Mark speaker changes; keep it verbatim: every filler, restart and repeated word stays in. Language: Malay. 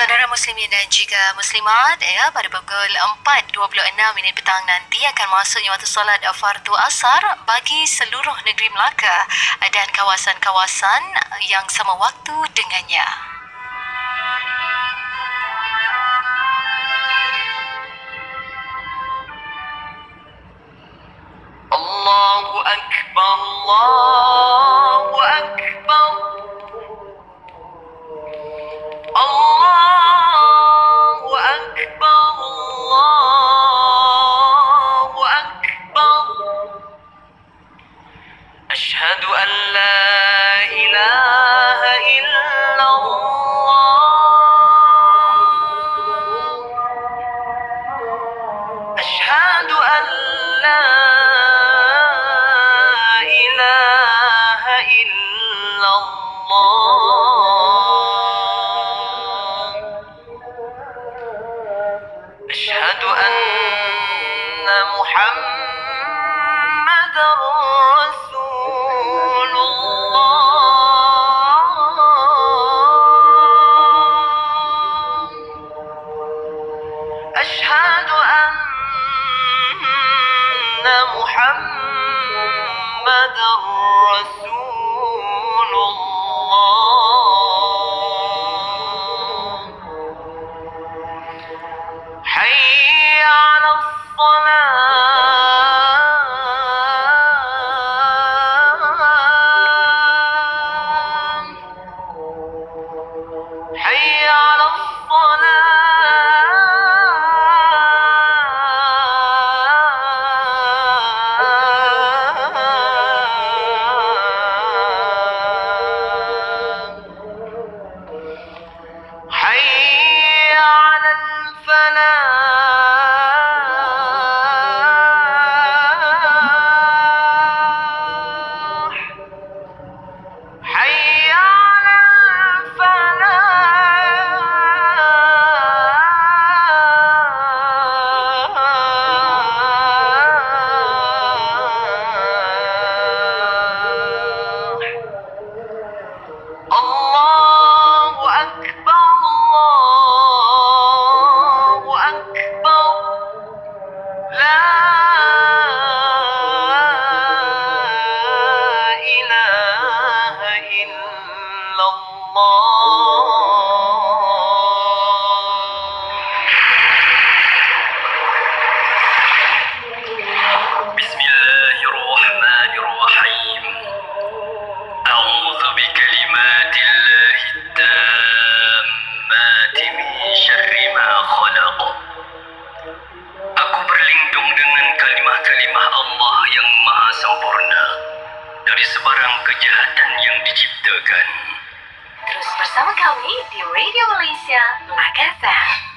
Speaker 1: Saudara muslimin dan juga muslimat, ya, pada pukul empat dua puluh enam minit petang nanti akan masuknya waktu solat fardu asar bagi seluruh negeri Melaka dan kawasan-kawasan yang sama waktu dengannya.
Speaker 2: Allahu Akbar, Allahu Akbar, Allahu Akbar, Allahu Akbar. Ashhadu an la ilaha illallah. Ashhadu an la ilaha illallah. Ashhadu anna Muhammadar Rasulullah. Ashhadu anna Muhammadar Rasulullah. Hayya 'alas salah, hayya 'alas salah, hayya 'alal falah, hayya 'alal falah. Allahu Akbar, Allahu Akbar. La ilaha illallah. Bismillahirrahmanirrahim. A'udzu bikalimatillahi tammati min syarri ma khalaq. Aku berlindung dengan kalimah-kalimah Allah yang maha sempurna dari sebarang kejahatan yang diciptakan.
Speaker 1: Terus bersama kami di Radio Malaysia Melaka F M.